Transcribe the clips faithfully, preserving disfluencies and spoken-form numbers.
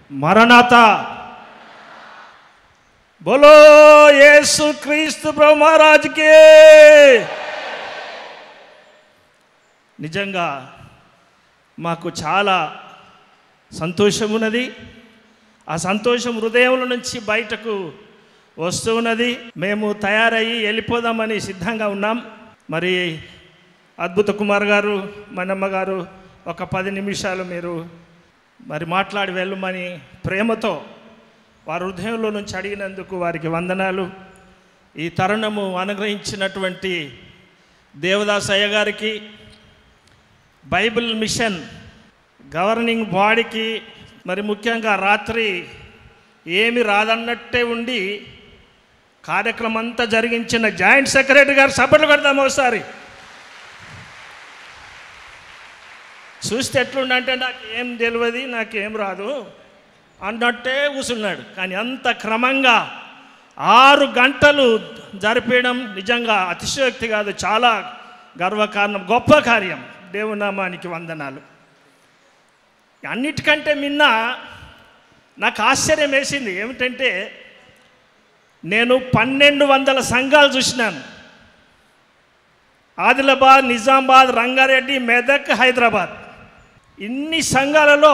మరణాతా. బోలో యేసు క్రీస్తు ప్రభు మహారాజుకే. నిజంగా మాకు చాలా సంతోషం ఉన్నది. ఆ సంతోషం హృదయంలో నుంచి బయటకు వస్తూ ఉన్నది. మేము తయారయ్యి వెళ్ళిపోదామని సిద్ధంగా ఉన్నాం. మరి అద్భుత కుమార్ గారు, మనమ్మ గారు ఒక పది నిమిషాలు మీరు మరి మాట్లాడి వెళ్ళమని ప్రేమతో వారి హృదయంలో నుంచి అడిగినందుకు వారికి వందనాలు. ఈ తరుణము అనుగ్రహించినటువంటి దేవదాస్ అయ్య గారికి, బైబిల్ మిషన్ గవర్నింగ్ బాడీకి, మరి ముఖ్యంగా రాత్రి ఏమి రాదన్నట్టే ఉండి కార్యక్రమం అంతా జరిగించిన జాయింట్ సెక్రటరీ గారు సభలు పెడదాం ఒకసారి. చూస్తే ఎట్లుండంటే నాకు ఏం తెలియదు, నాకేం రాదు అన్నట్టే కూర్చున్నాడు. కానీ అంత క్రమంగా ఆరు గంటలు జరిపేయడం నిజంగా అతిశయోక్తి కాదు, చాలా గర్వకారణం, గొప్ప కార్యం. దేవుని నామానికి వందనాలు. అన్నిటికంటే మిన్న నాకు ఆశ్చర్యం వేసింది ఏమిటంటే, నేను పన్నెండు వందల సంఘాలు చూసినాను. ఆదిలాబాద్, నిజామాబాద్, రంగారెడ్డి, మెదక్, హైదరాబాద్, ఇన్ని సంఘాలలో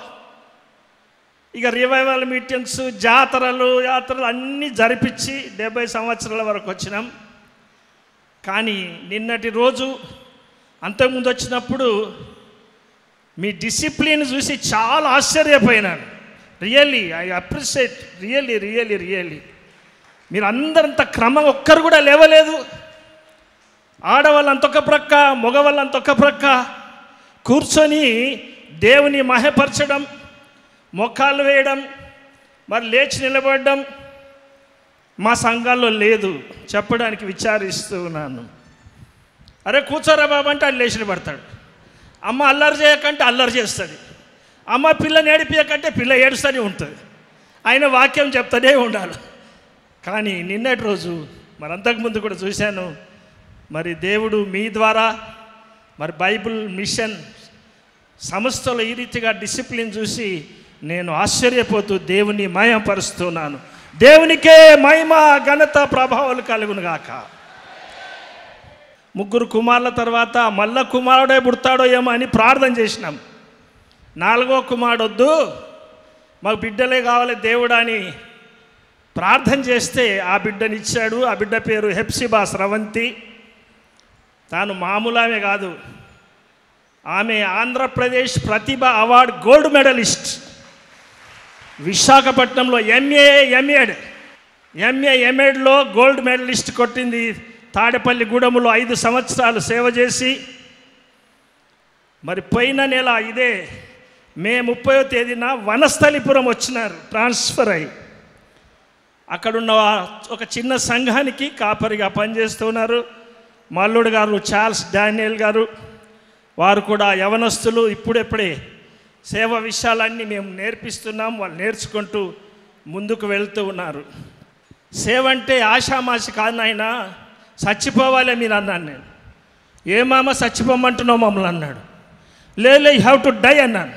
ఇక రివైవల్ మీటింగ్స్, జాతరలు యాత్రలు అన్నీ జరిపించి డెబ్బై సంవత్సరాల వరకు వచ్చినాం. కానీ నిన్నటి రోజు అంతకుముందు వచ్చినప్పుడు మీ డిసిప్లిన్ చూసి చాలా ఆశ్చర్యపోయినాను. Really I appreciate, really really really మీరు అందరంత క్రమం ఒక్కరు కూడా లేవలేదు. ఆడవాళ్ళు అంతొక ప్రక్క, మగవాళ్ళు అంతొక ప్రక్క కూర్చొని దేవుని మహపరచడం, మొక్కాలు వేయడం, మరి లేచి నిలబడడం మా సంఘాల్లో లేదు. చెప్పడానికి విచారిస్తూ ఉన్నాను. అరే కూర్చోరా బాబు అంటే ఆయన లేచి పడతాడు. అమ్మ అల్లరి చేయకంటే అల్లరి చేస్తుంది. అమ్మ పిల్లని ఏడిపియకంటే పిల్ల ఏడుస్తూనే ఉంటుంది. ఆయన వాక్యం చెప్తూనే ఉండాలి. కానీ నిన్నటి రోజు మరి అంతకుముందు కూడా చూశాను, మరి దేవుడు మీ ద్వారా మరి బైబిల్ మిషన్ సంస్థలో ఈ రీతిగా డిసిప్లిన్ చూసి నేను ఆశ్చర్యపోతూ దేవుని మహిమపరుస్తున్నాను. దేవునికే మహిమ, ఘనత, ప్రభావాలు కలుగును గాక. ముగ్గురు కుమారుల తర్వాత మళ్ళా కుమారుడే పుడతాడో ఏమో అని ప్రార్థన చేసినాం. నాలుగో కుమారుడు వద్దు, మాకు బిడ్డలే కావాలి దేవుడా అని ప్రార్థన చేస్తే ఆ బిడ్డనిచ్చాడు. ఆ బిడ్డ పేరు హెప్సిబా స్రవంతి. తాను మామూలు ఆమె కాదు, ఆమె ఆంధ్రప్రదేశ్ ప్రతిభ అవార్డు గోల్డ్ మెడలిస్ట్. విశాఖపట్నంలో ఎంఏ ఎంఎడ్ ఎంఏ ఎంఎడ్లో గోల్డ్ మెడలిస్ట్ కొట్టింది. తాడేపల్లి గూడెంలో ఐదు సంవత్సరాలు సేవ చేసి మరి పోయిన నెల ఇదే మే ముప్పయో తేదీన వనస్థలిపురం వచ్చినారు ట్రాన్స్ఫర్ అయ్యి. అక్కడున్న ఒక చిన్న సంఘానికి కాపరిగా పనిచేస్తున్నారు. మల్లుడు గారు, చార్ల్స్ డానియల్ గారు, వారు కూడా యవనస్తులు. ఇప్పుడెప్పుడే సేవ విషయాలన్నీ మేము నేర్పిస్తున్నాం. వాళ్ళు నేర్చుకుంటూ ముందుకు వెళ్తూ ఉన్నారు. సేవ అంటే ఆషామాషి కాదు నాయనా, చచ్చిపోవాలే మీరు అన్నాను. నేను ఏమామ చచ్చిపోమంటున్నావు మమ్మల్ని అన్నాడు. లేలే యూ హ్యావ్ టు డై అన్నాను.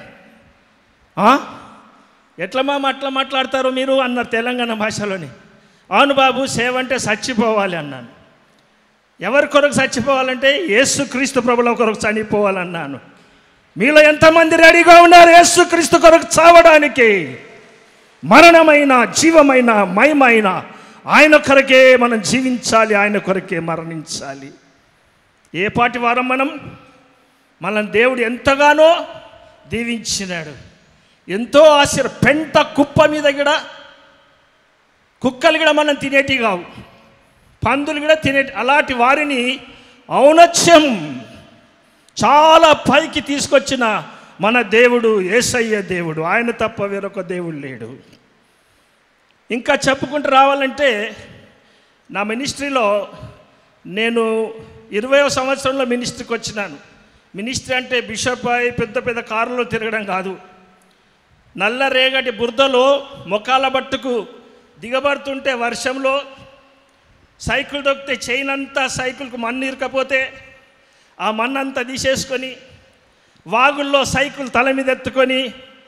ఎట్లా మామ అట్లా మాట్లాడతారు మీరు అన్నారు తెలంగాణ భాషలోని. అవును బాబు, సేవ అంటే చచ్చిపోవాలి అన్నాను. ఎవరి కొరకు చచ్చిపోవాలంటే యేసు క్రీస్తు ప్రభుల కొరకు చనిపోవాలన్నాను. మీలో ఎంతమంది రెడీగా ఉన్నారు యేసు క్రీస్తు కొరకు చావడానికి? మరణమైన, జీవమైన, మయమైన ఆయన కొరకే మనం జీవించాలి, ఆయన కొరకే మరణించాలి. ఏ పాటి వారం మనం? మనల్ని దేవుడు ఎంతగానో దీవించినాడు. ఎంతో ఆశ్చర్య. పెంట కుప్ప మీద కూడా కుక్కలు కూడా మనం తినేటి కావు, పందులు కూడా తినేటి. అలాంటి వారిని ఔన్నత్యం చాలా పైకి తీసుకొచ్చిన మన దేవుడు యేసయ్య దేవుడు. ఆయన తప్ప వేరొక దేవుడు లేడు. ఇంకా చెప్పుకుంటూ రావాలంటే నా మినిస్ట్రీలో నేను ఇరవయో సంవత్సరంలో మినిస్ట్రీకి వచ్చినాను. మినిస్ట్రీ అంటే బిషప్ అయి పెద్ద పెద్ద కారులో తిరగడం కాదు. నల్ల రేగటి బురదలో మొకాల బట్టుకు దిగబడుతుంటే వర్షంలో సైకిల్ దొక్కితే చైన్ అంతా సైకిల్కు మన్ను ఇరకపోతే ఆ మన్నంతా తీసేసుకొని వాగుల్లో సైకిల్ తల మీద ఎత్తుకొని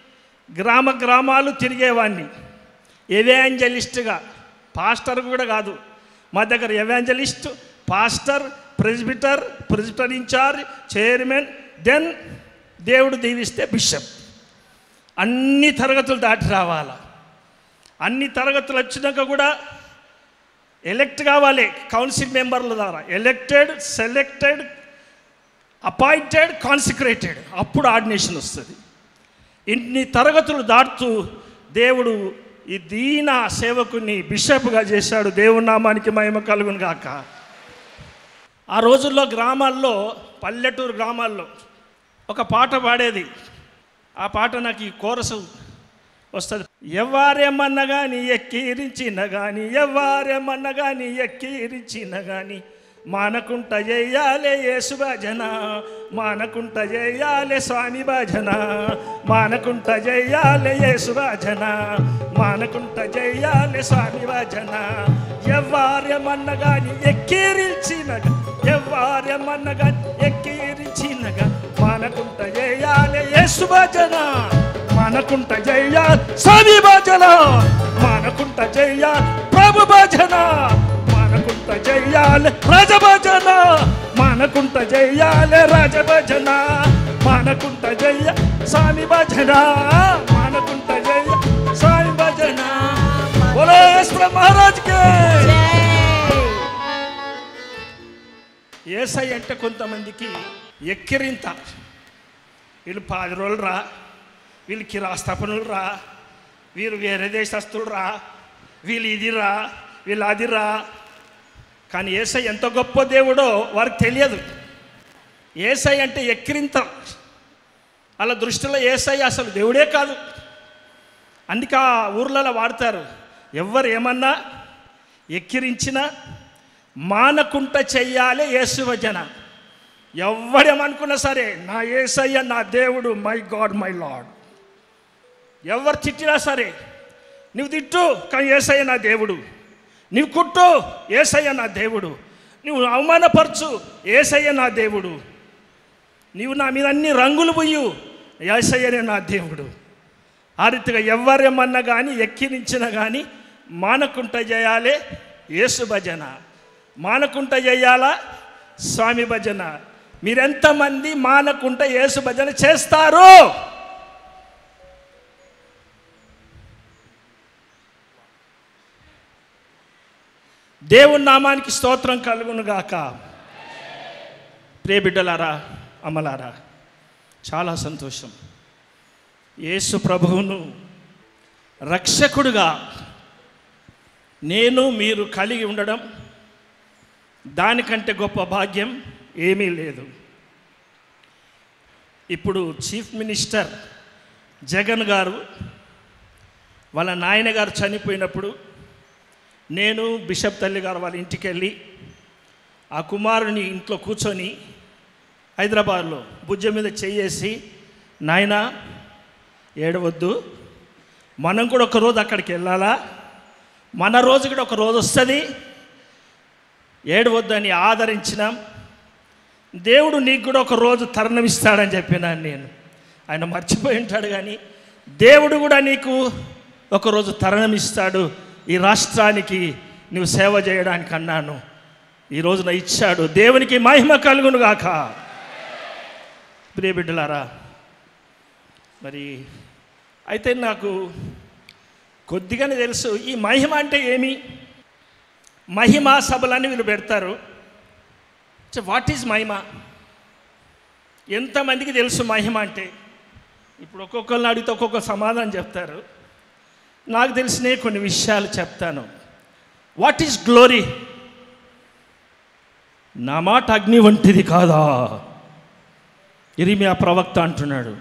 గ్రామ గ్రామాలు తిరిగేవాడిని ఎవాంజలిస్ట్గా. పాస్టర్ కూడా కాదు, మా దగ్గర evangelist, pastor, presbyter, presbyter in charge, chairman, then దేవుడు దీవిస్తే బిషప్. అన్ని తరగతులు దాటి రావాలా. అన్ని తరగతులు వచ్చినాక కూడా ఎలెక్ట్ కావాలి కౌన్సిల్ మెంబర్ల ద్వారా. ఎలెక్టెడ్, సెలెక్టెడ్, అపాయింటెడ్, కాన్సిక్రేటెడ్, అప్పుడు ఆర్డినేషన్ వస్తుంది. ఇన్ని తరగతులు దాటుతూ దేవుడు ఈ దీన సేవకుని బిషప్గా చేశాడు. దేవుని నామానికి మహిమ కలుగును గాక. ఆ రోజుల్లో గ్రామాల్లో, పల్లెటూరు గ్రామాల్లో ఒక పాట పాడేది. ఆ పాట నాకు ఈ కోరసు వస్తుంది. ఎవ్వారేమన్నా కానీ ఎక్కిరించిన కానీ, ఎవ్వారేమన్నా కానీ ఎక్కిరించిన కానీ, మానకుంట చేయాలే యేసు భజన, మానకుంట చేయాలే స్వామి భజన, మానకుంట చేయాలే యేసు భజన, మానకుంట చేయాలే స్వామి భజన. ఎవ్వారేమన్నా కానీ ఎక్కిరించినగా, ఎవ్వారేమన్నా కానీ ఎక్కిరించినగా, మానకుంట చేయాలే యేసు భజన, మానకుంట చేయాలి స్వామి భజన, మానకుంట చేయాలి ప్రభు భజన, మానకుంట చేయాలి రాజ భజన, మానకుంట చేయాలి రాజ భజన, మానకుంట చేయ స్వామి భజన, మానకుంట చేయ స్వామి భజన. బోలో యేసు మహారాజ్ కే. యేసయ్య అంటే కొంతమందికి ఎక్కిరింత. వీళ్ళు పది రోజులు రా, వీళ్ళు కిరాస్తపనులు రా, వీరు వేరే దేశస్తులు రా, వీళ్ళు ఇదిరా, వీళ్ళు అదిరా. కానీ యేసయ్య ఎంత గొప్ప దేవుడో వారికి తెలియదు. యేసయ్య అంటే ఎక్కిరింత. వాళ్ళ దృష్టిలో యేసయ్య అసలు దేవుడే కాదు. అందుకే ఆ ఊర్లలో వాడతారు, ఎవరు ఏమన్నా ఎక్కిరించినా మానకుంట చెయ్యాలి యేసు భజన. ఎవడేమనుకున్నా సరే నా యేసయ్య నా దేవుడు, మై గాడ్ మై లార్డ్. ఎవరు తిట్టినా సరే, నువ్వు తిట్టు కానీ యేసయ్య నా దేవుడు, నువ్వు కుట్టు యేసయ్య నా దేవుడు, నువ్వు అవమానపరచు యేసయ్య నా దేవుడు, నీవు నా మీద అన్ని రంగులు పుయ్యు యేసయ్యనే నా దేవుడు. ఆ రీతిగా ఎవరేమన్నా కానీ ఎక్కిరించినా కానీ మానకుంట చేయాలి యేసు భజన, మానకుంట చేయాలా స్వామి భజన. మీరెంతమంది మానకుంట యేసు భజన చేస్తారు? దేవుని నామానికి స్తోత్రం కలుగును గాక. ప్రియ బిడ్డలారా, అమ్మలారా, చాలా సంతోషం. యేసు ప్రభువును రక్షకుడుగా నేను మీరు కలిగి ఉండడం, దానికంటే గొప్ప భాగ్యం ఏమీ లేదు. ఇప్పుడు చీఫ్ మినిస్టర్ జగన్ గారు వాళ్ళ నాయన గారు చనిపోయినప్పుడు నేను బిషప్ తల్లి గారు వాళ్ళ ఇంటికి వెళ్ళి ఆ కుమారుని ఇంట్లో కూర్చొని హైదరాబాద్లో భుజం మీద చెయ్యేసి, నాయన ఏడవద్దు, మనం కూడా ఒక రోజు అక్కడికి వెళ్ళాలా, మన రోజు కూడా ఒక రోజు వస్తుంది, ఏడవద్దని ఆదరించినాం. దేవుడు నీకు కూడా ఒక రోజు తరుణమిస్తాడని చెప్పినాను నేను. ఆయన మర్చిపోయి ఉంటాడు కానీ దేవుడు కూడా నీకు ఒకరోజు తరుణమిస్తాడు, ఈ రాష్ట్రానికి నువ్వు సేవ చేయడానికి అన్నాను. ఈ రోజున ఇచ్చాడు. దేవునికి మహిమ కలుగును గాక. ప్రియ బిడ్డలారా, మరి అయితే నాకు కొద్దిగానే తెలుసు ఈ మహిమ అంటే ఏమి. మహిమా సభలని వీళ్ళు పెడతారు. వాట్ ఈజ్ మహిమ? ఎంతమందికి తెలుసు మహిమ అంటే? ఇప్పుడు ఒక్కొక్కరిని అడిగితే ఒక్కొక్క సమాధానం చెప్తారు. నాకు తెలిసినవి కొన్ని విషయాలు చెప్తాను. What is glory? నా మాట అగ్ని వంటిది కాదా? ఇరిమియా ప్రవక్త అంటున్నాడు.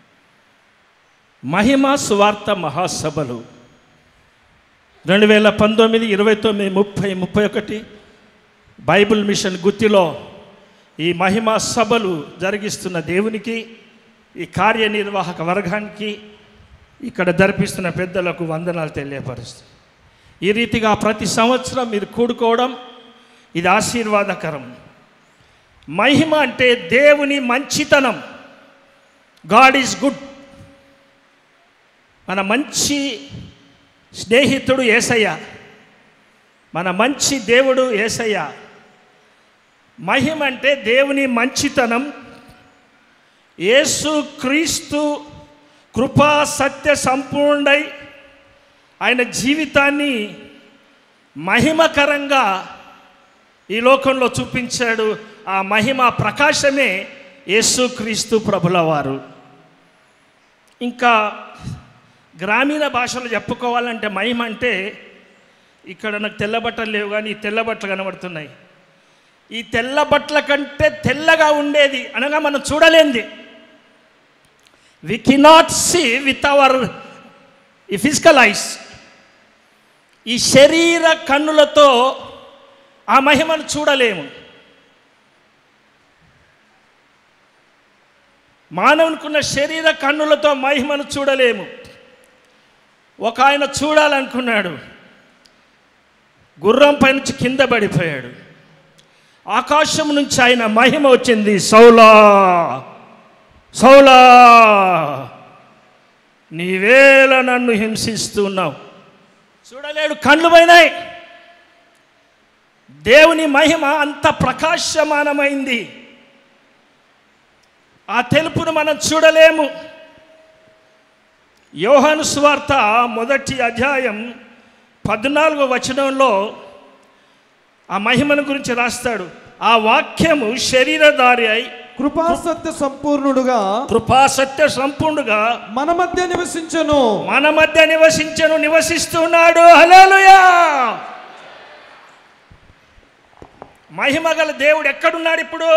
మహిమ సువార్త మహాసభలు రెండు వేల పంతొమ్మిది ఇరవై తొమ్మిది ముప్పై ముప్పై ఒకటి బైబిల్ మిషన్ గుత్తిలో ఈ మహిమా సభలు జరిగిస్తున్న దేవునికి, ఈ కార్యనిర్వాహక వర్గానికి, ఇక్కడ జరిపిస్తున్న పెద్దలకు వందనాలు తెలియపరుస్తుంది. ఈ రీతిగా ప్రతి సంవత్సరం మీరు కూడుకోవడం ఇది ఆశీర్వాదకరం. మహిమ అంటే దేవుని మంచితనం. God is good. మన మంచి స్నేహితుడు యేసయ్య, మన మంచి దేవుడు యేసయ్య. మహిమ అంటే దేవుని మంచితనం. యేసు క్రీస్తు కృపా సత్య సంపూర్ణై ఆయన జీవితాన్ని మహిమకరంగా ఈ లోకంలో చూపించాడు. ఆ మహిమ ప్రకాశమే యేసుక్రీస్తు ప్రభుల వారు. ఇంకా గ్రామీణ భాషలో చెప్పుకోవాలంటే మహిమ అంటే, ఇక్కడ నాకు తెల్ల బట్టలు లేవు కానీ ఈ తెల్ల బట్టలు కనబడుతున్నాయి. ఈ తెల్ల బట్టల కంటే తెల్లగా ఉండేది అనగా మనం చూడలేంది. We cannot see with our ఈ ఫిజికల్ ఐస్. ఈ శరీర కన్నులతో ఆ మహిమను చూడలేము. మానవునికున్న శరీర కన్నులతో మహిమను చూడలేము. ఒక ఆయన చూడాలనుకున్నాడు, గుర్రం పై నుంచి కింద పడిపోయాడు. ఆకాశం నుంచి ఆయన మహిమ వచ్చింది. సౌలా సౌలా నీవేళ నన్ను హింసిస్తున్నావు. చూడలేడు, కళ్ళు పోయినాయి. దేవుని మహిమ అంత ప్రకాశమానమైంది. ఆ తెలుపును మనం చూడలేము. యోహాను సువార్త మొదటి అధ్యాయం పద్నాలుగో వచనంలో ఆ మహిమను గురించి రాస్తాడు. ఆ వాక్యము శరీరధారి అయి కృపాసత్య సంపూర్ణుడుగా కృపాసత్య సంపూర్ణుడుగా మన మధ్య నివసించను మన మధ్య నివసించను నివసిస్తున్నాడు. హల్లెలూయా. మహిమ గల దేవుడు ఎక్కడున్నాడు? ఇప్పుడు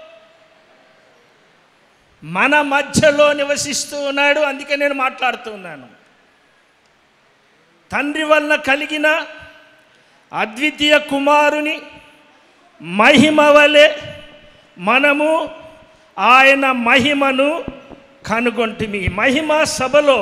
మన మధ్యలో నివసిస్తూ ఉన్నాడు. అందుకే నేను మాట్లాడుతున్నాను. తండ్రి వలన కలిగిన అద్వితీయ కుమారుని మహిమ వలె మనము ఆయన మహిమను కనుగొంటిమి. మహిమ సభలో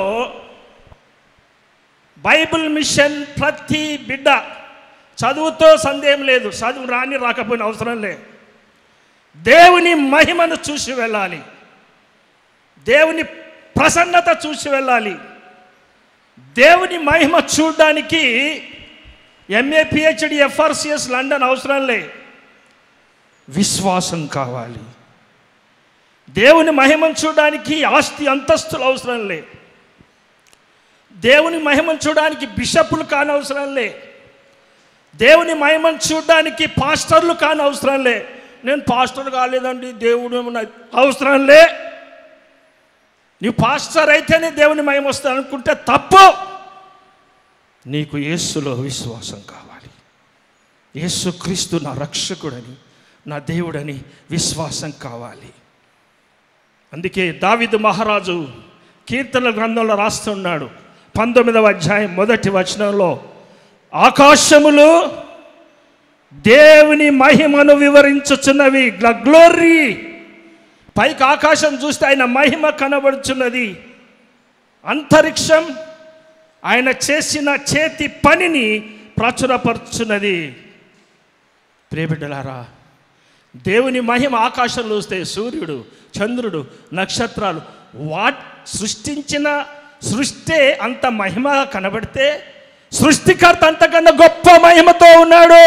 బైబిల్ మిషన్ ప్రతి బిడ్డ, చదువుతో సందేహం లేదు, చదువు రాని రాకపోయిన అవసరం లేదు, దేవుని మహిమను చూసి వెళ్ళాలి. దేవుని ప్రసన్నత చూసి వెళ్ళాలి. దేవుని మహిమ చూడడానికి ఎంఏ పిహెచ్డి ఎఫ్ఆర్సిఎస్ లండన్ అవసరం లే, విశ్వాసం కావాలి. దేవుని మహిమను చూడడానికి ఆస్తి అంతస్తులు అవసరం లే. దేవుని మహిమను చూడడానికి బిషపులు కాని అవసరం లే. దేవుని మహిమను చూడడానికి పాస్టర్లు కాని అవసరం లే. నేను పాస్టర్ కాలేదండి, దేవుడు అవసరం లే. నీవు పాస్టర్ అయితేనే దేవుని మహిమ వస్తుంది అనుకుంటే తప్పు. నీకు యేసులో విశ్వాసం కావాలి. యేసు క్రీస్తు నా రక్షకుడని, నా దేవుడని విశ్వాసం కావాలి. అందుకే దావీదు మహారాజు కీర్తనల గ్రంథంలో రాస్తున్నాడు, పంతొమ్మిదవ అధ్యాయం మొదటి వచనంలో, ఆకాశములు దేవుని మహిమను వివరించుచున్నవి. గ్లోరీ. పైకి ఆకాశం చూస్తే ఆయన మహిమ కనబడుచున్నది. అంతరిక్షం ఆయన చేసిన చేతి పనిని ప్రచురపరుచున్నది. ప్రియబిడ్డలారా, దేవుని మహిమ ఆకాశంలో వస్తే సూర్యుడు, చంద్రుడు, నక్షత్రాలు, వాట్ సృష్టించిన సృష్టి అంత మహిమ కనబడితే సృష్టికర్త అంతకన్నా గొప్ప మహిమతో ఉన్నాడు.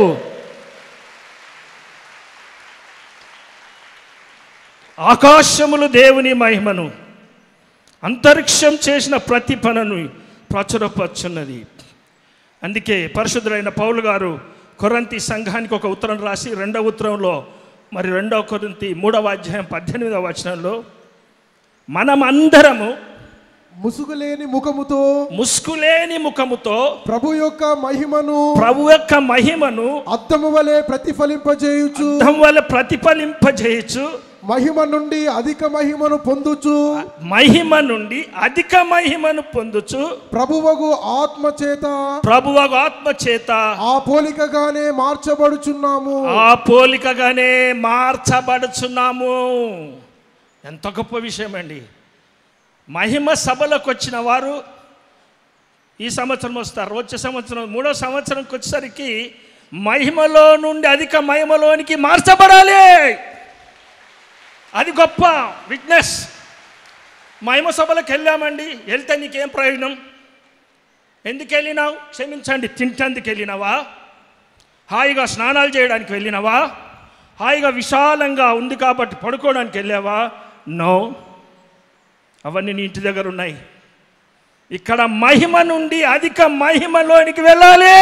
ఆకాశములు దేవుని మహిమను, అంతరిక్షం చేసిన ప్రతి పనును ప్రచురపరుచున్నది. అందుకే పరిశుద్ధుడైన పౌలు గారు కొరింథీ సంఘానికి ఒక ఉత్తరం రాసి, రెండవ ఉత్తరంలో మరి రెండవ కొరింథీ మూడవ అధ్యాయం పద్దెనిమిదవ వచనంలో, మనమందరము ముసుగులేని ముఖముతో ముసుగులేని ముఖముతో ప్రభు యొక్క మహిమను ప్రభు యొక్క మహిమను అద్దము వలె ప్రతిఫలింపజేయుచు అద్దం వలె ప్రతిఫలింపజేయుచు మహిమ నుండి అధిక మహిమను పొందుచు మహిమ నుండి అధిక మహిమను పొందుచు ప్రభువగు ఆత్మ చేత ప్రభువగు ఆత్మ చేత ఆ పోలికగానే మార్చబడుచున్నాము ఆ పోలికగానే మార్చబడుచున్నాము. ఎంత గొప్ప విషయం అండి. మహిమ సభలకు వచ్చిన వారు ఈ సంవత్సరం వస్తారు, వచ్చే సంవత్సరం మూడో సంవత్సరంకి వచ్చేసరికి మహిమలో నుండి అధిక మహిమలోనికి మార్చబడాలి. అది గొప్ప విట్నెస్. మహిమ సభలకు వెళ్ళామండి, వెళ్తే నీకేం ప్రయోజనం? ఎందుకు వెళ్ళినావు? క్షమించండి, తింటందుకు వెళ్ళినావా? హాయిగా స్నానాలు చేయడానికి వెళ్ళినావా? హాయిగా విశాలంగా ఉంది కాబట్టి పడుకోవడానికి వెళ్ళావా? నో, అవన్నీ నీ ఇంటి దగ్గర ఉన్నాయి. ఇక్కడ మహిమ నుండి అధిక మహిమలోనికి వెళ్ళాలి.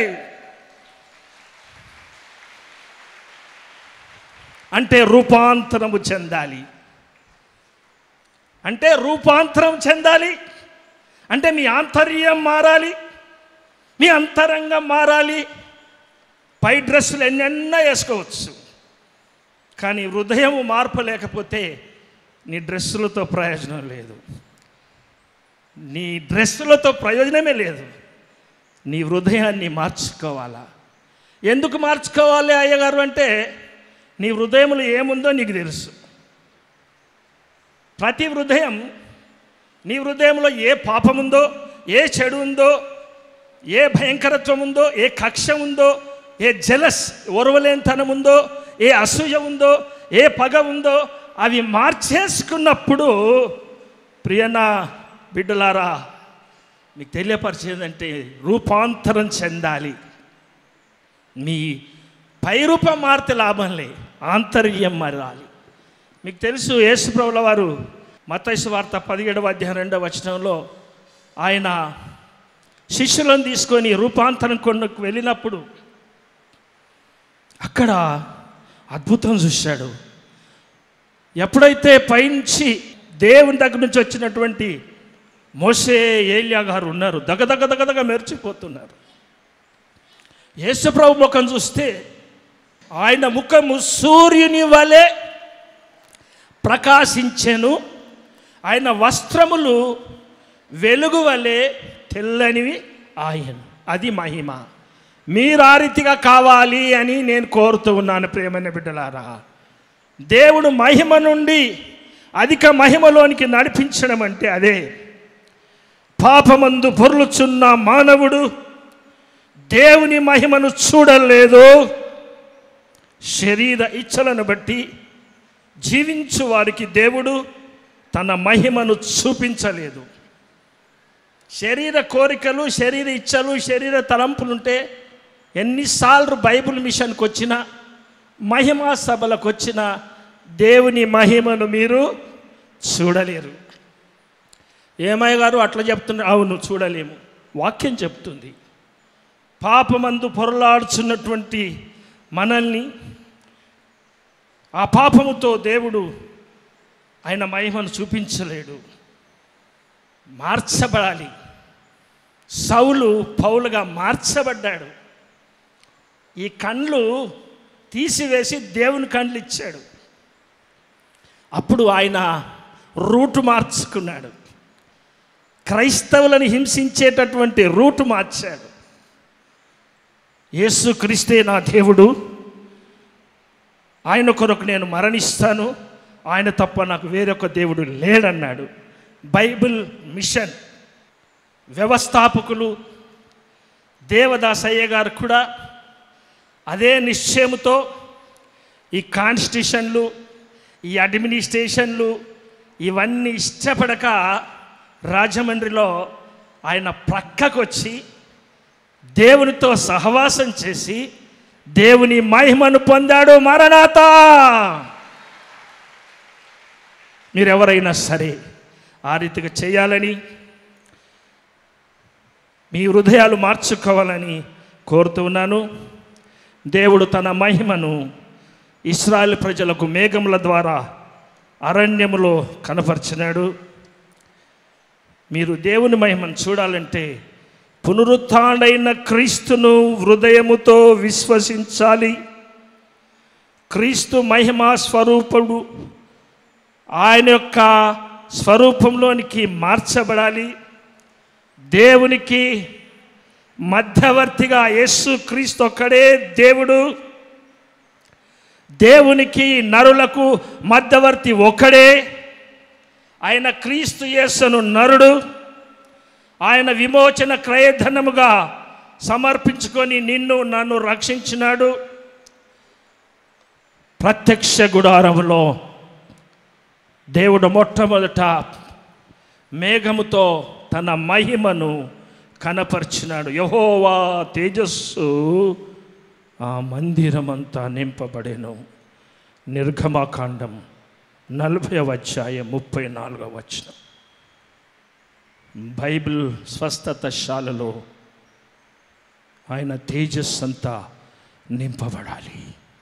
అంటే రూపాంతరము చెందాలి. అంటే రూపాంతరం చెందాలి అంటే మీ ఆంతర్యం మారాలి, మీ అంతరంగం మారాలి. పై డ్రెస్సులు ఎన్నెన్నా వేసుకోవచ్చు, కానీ హృదయం మార్పు లేకపోతే నీ డ్రెస్సులతో ప్రయోజనం లేదు. నీ డ్రెస్సులతో ప్రయోజనమే లేదు. నీ హృదయాన్ని మార్చుకోవాలా. ఎందుకు మార్చుకోవాలి అయ్యగారు అంటే, నీ హృదయంలో ఏముందో నీకు తెలుసు. ప్రతి హృదయం, నీ హృదయంలో ఏ పాపం ఉందో, ఏ చెడు ఉందో, ఏ భయంకరత్వం ఉందో, ఏ కక్ష ఉందో, ఏ జలస్ ఓర్వలేనితనం ఉందో, ఏ అసూయ ఉందో, ఏ పగ ఉందో, అవి మార్చేసుకున్నప్పుడు ప్రియనా బిడ్డలారా, మీకు తెలియపరిచేదంటే రూపాంతరం చెందాలి. మీ పైరూపం మారితే లాభం లే, ఆంతర్యం మారాలి. మీకు తెలుసు, యేసుప్రభుల వారు మత్తయి సువార్త పదిహేడవ అధ్యాయం రెండవ వచనంలో ఆయన శిష్యులను తీసుకొని రూపాంతరం కొండకు వెళ్ళినప్పుడు అక్కడ అద్భుతం చూశాడు. ఎప్పుడైతే పైనుంచి దేవుని దగ్గర నుంచి వచ్చినటువంటి మోషే, ఏలియా గారు ఉన్నారు, దగదగ దగదగ మెరిచిపోతున్నారు. యేసుప్రభు ముఖం చూస్తే ఆయన ముఖము సూర్యుని వలె ప్రకాశించెను, ఆయన వస్త్రములు వెలుగు వలె తెల్లనివి ఆయన. అది మహిమ. మీరు ఆ రీతిగా కావాలి అని నేను కోరుతూ ఉన్నాను ప్రియమైన బిడ్డలారా. దేవుడు మహిమ నుండి అధిక మహిమలోనికి నడిపించడం అంటే అదే. పాపమందు పొర్లుచున్న మానవుడు దేవుని మహిమను చూడలేదు. శరీర ఇచ్చలను బట్టి జీవించు వారికి దేవుడు తన మహిమను చూపించలేదు. శరీర కోరికలు, శరీర ఇచ్చలు, శరీర తలంపులుంటే ఎన్నిసార్లు బైబిల్ మిషన్కి వచ్చినా, మహిమా సభలకు వచ్చినా దేవుని మహిమను మీరు చూడలేరు. ఏమయ్య గారు అట్లా చెప్తున్నారు? అవును, చూడలేము. వాక్యం చెప్తుంది. పాపమందు పొరలాడుచున్నటువంటి మనల్ని ఆ పాపముతో దేవుడు ఆయన మహిమను చూపించలేడు. మార్చబడాలి. సౌలు పౌలుగా మార్చబడ్డాడు. ఈ కళ్ళు తీసివేసి దేవుని కళ్ళు ఇచ్చాడు. అప్పుడు ఆయన రూటు మార్చుకున్నాడు. క్రైస్తవులను హింసించేటటువంటి రూటు మార్చాడు. యేసుక్రీస్తే నా దేవుడు, ఆయన కొరకు నేను మరణిస్తాను, ఆయన తప్ప నాకు వేరొక దేవుడు లేడన్నాడు. బైబిల్ మిషన్ వ్యవస్థాపకులు దేవదాసయ్య గారు కూడా అదే నిశ్చయముతో ఈ కాన్స్టిట్యూషన్లు, ఈ అడ్మినిస్ట్రేషన్లు ఇవన్నీ ఇష్టపడక రాజమండ్రిలో ఆయన ప్రక్కకు వచ్చి దేవునితో సహవాసం చేసి దేవుని మహిమను పొందాడు. మరణాత. మీరెవరైనా సరే ఆ రీతిగా చేయాలని, మీ హృదయాలు మార్చుకోవాలని కోరుతూ ఉన్నాను. దేవుడు తన మహిమను ఇశ్రాయేలు ప్రజలకు మేఘముల ద్వారా అరణ్యములో కనపరిచినాడు. మీరు దేవుని మహిమను చూడాలంటే పునరుత్థానుడైన క్రీస్తును హృదయముతో విశ్వసించాలి. క్రీస్తు మహిమా స్వరూపుడు, ఆయన యొక్క స్వరూపంలోనికి మార్చబడాలి. దేవునికి మధ్యవర్తిగా యేసు క్రీస్తు ఒక్కడే దేవుడు. దేవునికి నరులకు మధ్యవర్తి ఒకడే. ఆయన క్రీస్తు యేసును నరుడు. ఆయన విమోచన క్రయధనముగా సమర్పించుకొని నిన్ను నన్ను రక్షించినాడు. ప్రత్యక్ష గుడారంలో దేవుడు మొట్టమొదట మేఘముతో తన మహిమను కనపరిచినాడు. యెహోవా తేజస్సు ఆ మందిరమంతా నింపబడెను. నిర్గమకాండం నలభైవ అధ్యాయం ముప్పై నాలుగవ వచనం. బైబిల్ స్వస్థత శాలలో ఆయన తేజస్సు అంతా నింపబడాలి.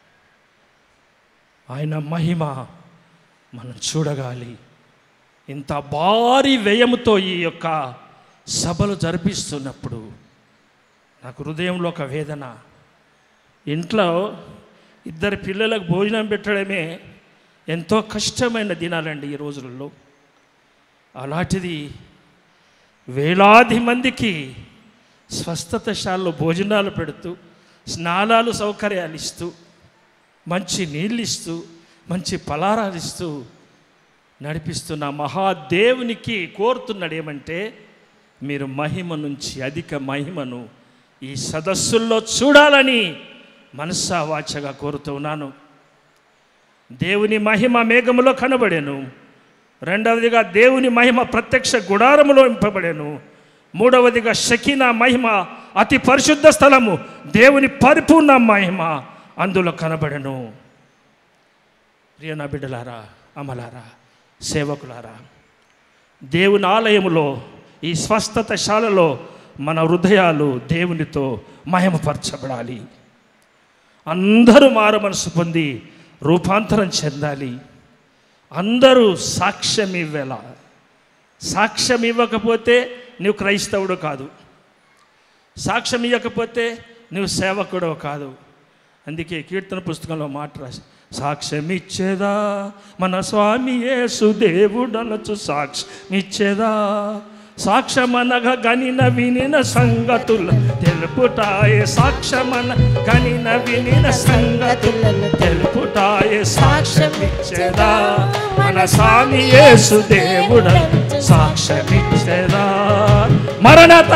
ఆయన మహిమ మనం చూడగాలి. ఇంత భారీ వ్యయముతో ఈ యొక్క సభలు జరిపిస్తున్నప్పుడు నాకు హృదయంలో ఒక వేదన. ఇంట్లో ఇద్దరు పిల్లలకు భోజనం పెట్టడమే ఎంతో కష్టమైన దినాలండి ఈ రోజులలో. అలాంటిది వేలాది మందికి స్వస్థతశాలలో భోజనాలు పెడుతూ, స్నానాలు సౌకర్యాలు ఇస్తూ, మంచి నీళ్ళు ఇస్తూ, మంచి పలారాలు ఇస్తూ నడిపిస్తున్న మహాదేవునికి కోరుతున్నాడు ఏమంటే, మీరు మహిమ నుంచి అధిక మహిమను ఈ సదస్సుల్లో చూడాలని మనసా వాచగా కోరుతూ ఉన్నాను. దేవుని మహిమ మేఘములో కనబడెను. రెండవదిగా దేవుని మహిమ ప్రత్యక్ష గుడారములో ఇంపబడెను. మూడవదిగా షకీనా మహిమ, అతి పరిశుద్ధ స్థలము, దేవుని పరిపూర్ణ మహిమ అందులో కనబడెను. ప్రియనా బిడ్డలారా, అమలారా, సేవకులారా, దేవుని ఆలయములో ఈ స్వస్థత శాలలో మన హృదయాలు దేవునితో మహిమపరచబడాలి. అందరూ మారు మనసు పొంది రూపాంతరం చెందాలి. అందరూ సాక్ష్యం ఇవ్వేలా. సాక్ష్యం ఇవ్వకపోతే నువ్వు క్రైస్తవుడు కాదు. సాక్ష్యం ఇవ్వకపోతే నువ్వు సేవకుడు కాదు. అందుకే కీర్తన పుస్తకంలో మాట రాసి, సాక్ష్యం ఇచ్చేదా మన స్వామి యేసు దేవుడనొచ్చు, సాక్ష్యం ఇచ్చేదా, సాక్ష్యమనగా గనిన వినిన సంగతులు తెలుపుటాయే, సాక్ష్యమన గనిన వినిన సంగతులను తెలుపుటాయే, సాక్ష్యం ఇచ్చేదా మన స్వామి యేసు దేవుడనొచ్చు, సాక్ష్యం ఇచ్చేదా. మరణత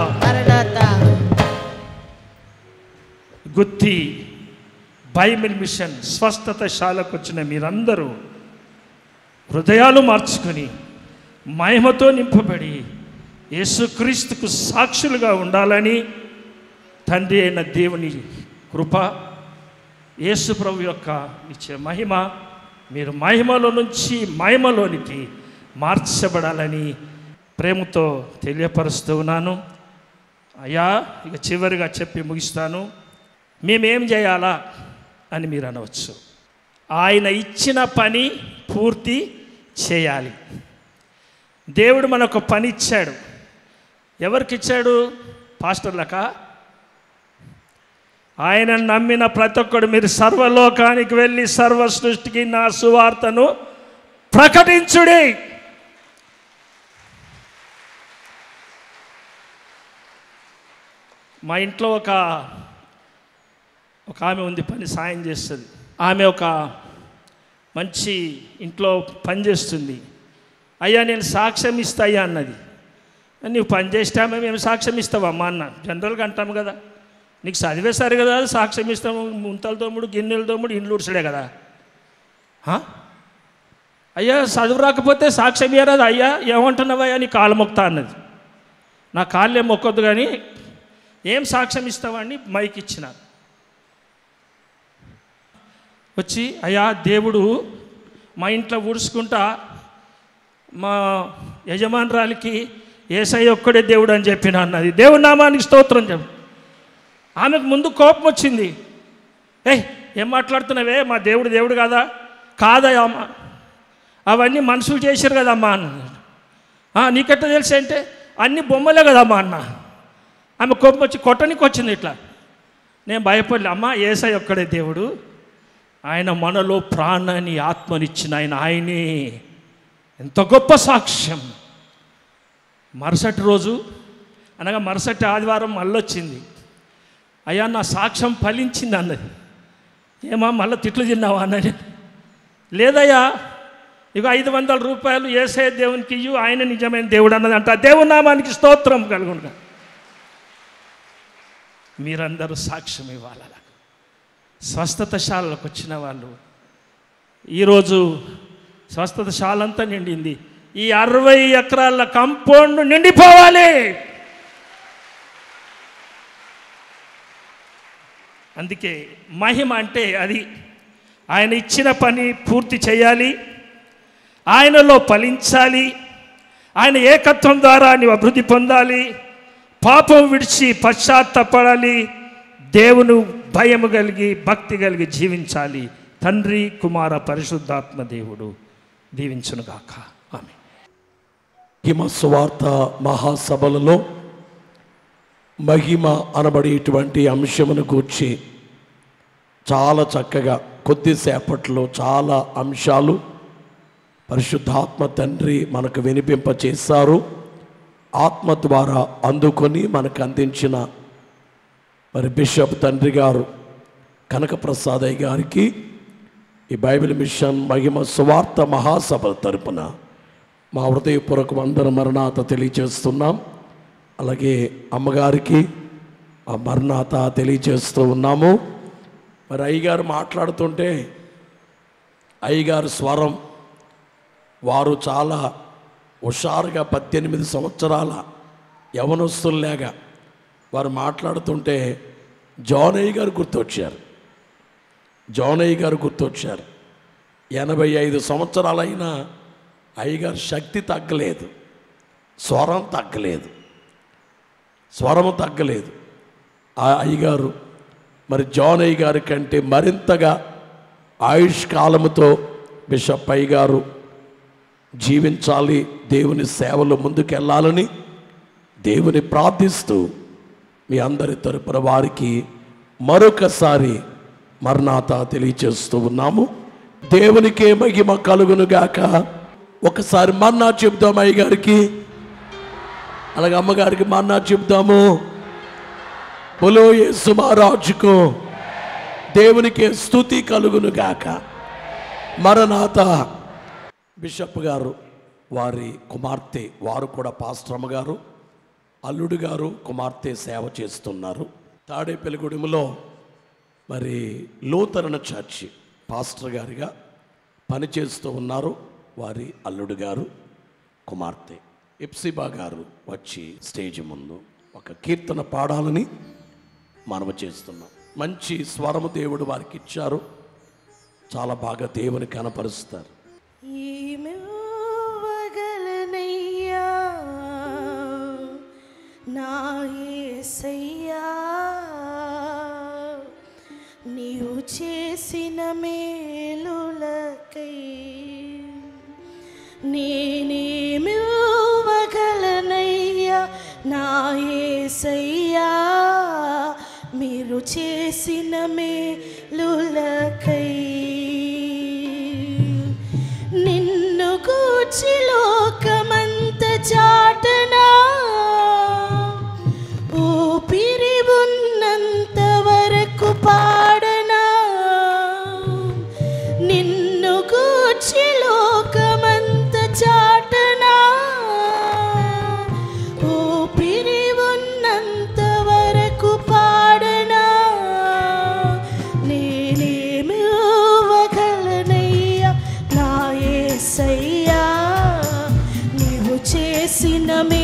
గుత్తి బైబిల్ మిషన్ స్వస్థత శాలకు వచ్చిన మీరందరూ హృదయాలు మార్చుకొని మహిమతో నింపబడి యేసుక్రీస్తుకు సాక్షులుగా ఉండాలని తండ్రి అయిన దేవుని కృప, యేసు ప్రభు యొక్క ఇచ్చే మహిమ, మీరు మహిమలో నుంచి మహిమలోనికి మార్చబడాలని ప్రేమతో తెలియపరుస్తూ ఉన్నాను. అయ్యా, ఇక చివరిగా చెప్పి ముగిస్తాను. మేమేం చేయాలా అని మీరు అనవచ్చు. ఆయన ఇచ్చిన పని పూర్తి చేయాలి. దేవుడు మనకు పని ఇచ్చాడు. ఎవరికి ఇచ్చాడు? పాస్టర్లక? ఆయన నమ్మిన ప్రతి ఒక్కడు మీరు సర్వలోకానికి వెళ్ళి సర్వ సృష్టికి నా సువార్తను ప్రకటించుడి. మా ఇంట్లో ఒక ఒక ఆమె ఉంది, పని సాయం చేస్తుంది. ఆమె ఒక మంచి ఇంట్లో పని చేస్తుంది. అయ్యా నేను సాక్ష్యం ఇస్తా అయ్యా అన్నది. నువ్వు పని చేస్తామే మేము సాక్ష్యం ఇస్తావమ్మా అన్న. జనరల్గా అంటాము కదా, నీకు చదివేశారు కదా సాక్ష్యం ఇస్తాము, ముంతల తోముడు గిన్నెల తోముడు ఇండ్లు ఉడిసడే కదా. అయ్యా చదువు రాకపోతే సాక్ష్యం ఇయ్యరాదు. అయ్యా ఏమంటున్నావయ్యా నీ కాలు మొక్తా అన్నది. నా కాళ్ళు ఏం మొక్కొద్దు కానీ ఏం సాక్ష్యం ఇస్తావా అని మైక్ ఇచ్చిన. వచ్చి అయ్యా దేవుడు మా ఇంట్లో ఊడ్చుకుంటా మా యజమానురాలికి యేసయ్య ఒక్కడే దేవుడు అని చెప్పిన అన్నది. దేవుడి నామానికి స్తోత్రం చెప్పు. ఆమెకు ముందు కోపం వచ్చింది. ఏయ్ ఏం మాట్లాడుతున్నావే, మా దేవుడు దేవుడు కాదా? కాదయ్యా అమ్మ, అవన్నీ మనుషులు చేశారు కదమ్మా అన్న. నీకెట్ట తెలిసి అంటే అన్ని బొమ్మలే కదమ్మా అన్న. ఆమె కోపం వచ్చి కొట్టనికి వచ్చింది. ఇట్లా నేను భయపడలే. అమ్మ యేసయ్య ఒక్కడే దేవుడు, ఆయన మనలో ప్రాణాన్ని ఆత్మనిచ్చిన ఆయన ఆయనే. ఎంత గొప్ప సాక్ష్యం. మరుసటి రోజు అనగా మరుసటి ఆదివారం మళ్ళొచ్చింది. అయ్యా నా సాక్ష్యం ఫలించింది అన్నది. ఏమా మళ్ళీ తిట్లు తిన్నావా అన్నది. లేదయ్యా ఇక ఐదు వందల రూపాయలు యేసయ్య దేవునికి ఇయ్యు, ఆయన నిజమైన దేవుడు అన్నది అంట. దేవుని నామానికి స్తోత్రం కలుగునుగా. మీరందరూ సాక్ష్యం ఇవ్వాలి. స్వస్థత శాలకు వచ్చిన వాళ్ళు ఈరోజు స్వస్థత శాల అంతా నిండింది. ఈ అరవై ఎకరాల కాంపౌండ్ నిండిపోవాలి. అందుకే మహిమ అంటే అది. ఆయన ఇచ్చిన పని పూర్తి చేయాలి, ఆయనలో ఫలించాలి, ఆయన ఏకత్వం ద్వారా నీవు అభివృద్ధి పొందాలి, పాపం విడిచి పశ్చాత్తాపడాలి, దేవుని భయము కలిగి భక్తి కలిగి జీవించాలి. తండ్రి కుమార పరిశుద్ధాత్మ దేవుడు దీవించునుగాక. ఆమేన్. మహిమ సువార్త మహాసభలలో మహిమ అనబడేటువంటి అంశమును గూర్చి చాలా చక్కగా కొద్దిసేపట్లో చాలా అంశాలు పరిశుద్ధాత్మ తండ్రి మనకు వినిపింపచేశారు. ఆత్మ ద్వారా అందుకొని మనకు అందించిన మరి బిషప్ తండ్రి గారు కనకప్రసాదయ్య గారికి ఈ బైబిల్ మిషన్ మహిమ సువార్త మహాసభ తరపున మా హృదయపూర్వక వందన మరణాత తెలియజేస్తున్నాం. అలాగే అమ్మగారికి ఆ మరణాత తెలియజేస్తూ ఉన్నాము. మరి అయ్యగారు మాట్లాడుతుంటే అయ్యగారు స్వరం, వారు చాలా హుషారుగా పద్దెనిమిది సంవత్సరాల యవనస్తుల్లాగా వారు మాట్లాడుతుంటే జానయ్య గారు గుర్తొచ్చారు. జానయ్య గారు గుర్తొచ్చారు. ఎనభై ఐదు సంవత్సరాలైనా అయ్యగారు శక్తి తగ్గలేదు, స్వరం తగ్గలేదు, స్వరము తగ్గలేదు. ఆ అయ్యగారు మరి జానయ్య గారి కంటే మరింతగా ఆయుష్ కాలముతో బిషప్ అయ్య గారు జీవించాలి, దేవుని సేవలో ముందుకెళ్ళాలని దేవుని ప్రార్థిస్తూ మీ అందరి తరపున వారికి మరొకసారి మరణాత తెలియచేస్తూ ఉన్నాము. దేవునికే మహిమ కలుగునుగాక. ఒకసారి మన్నా చెప్దాము అయ్య గారికి, అలాగే అమ్మగారికి మన్నా చెప్దాము. బోలో యేసు మహారాజుకు దేవునికి స్తుతి కలుగునుగాక. మరణాత. బిషప్ గారు వారి కుమార్తె, వారు కూడా పాస్టర్ గారు, అల్లుడు గారు కుమార్తె సేవ చేస్తున్నారు. తాడేపల్లిగూడెంలో మరి లూథరన్ చర్చి పాస్టర్ గారిగా పనిచేస్తూ ఉన్నారు. వారి అల్లుడు గారు కుమార్తె ఇప్సిబా గారు వచ్చి స్టేజ్ ముందు ఒక కీర్తన పాడాలని మనవి చేస్తున్నాం. మంచి స్వరము దేవుడు వారికి ఇచ్చారు, చాలా బాగా దేవుని కనపరుస్తారు. ఈమెవ్వగలనయ్యా నా యేసయ్యా, నీవు చేసిన మేలులకై నేనేమివ్వగలనయ్యా నా యేసయ్యా, మీరు చేసిన మేలులకై. నిన్ను గూర్చి లోకమంత చాటనా, ఊపిరి ఉన్నంత వరకు పాడనా. నిన్ను గూర్చి లోకమంత చాటనా, ఊపిరి ఉన్నంత వరకు పాడనా. నేనేమి ఇవ్వగలనయ్యా నా యేసయ్యా, నీవు చేసిన